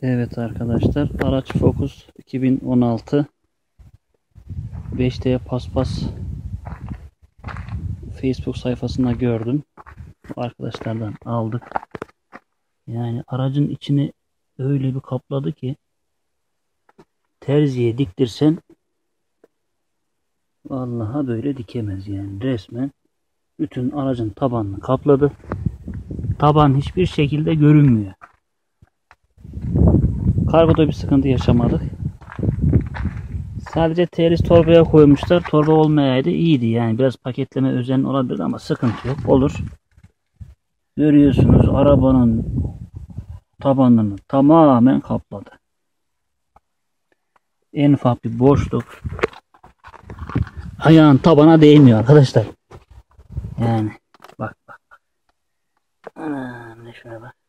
Evet arkadaşlar, araç Focus 2016 5D Paspas Facebook sayfasında gördüm. Arkadaşlardan aldık. Yani aracın içini öyle bir kapladı ki terziye diktirsen vallahi böyle dikemez yani. Resmen bütün aracın tabanını kapladı. Taban hiçbir şekilde görünmüyor. Kargoda bir sıkıntı yaşamadık. Sadece teriz torbaya koymuşlar. Torba olmayaydı iyiydi. Yani biraz paketleme özen olabilir ama sıkıntı yok. Olur. Görüyorsunuz arabanın tabanını tamamen kapladı. En ufak bir boşluk ayağın tabana değmiyor arkadaşlar. Yani bak. Anam ne şuna bak.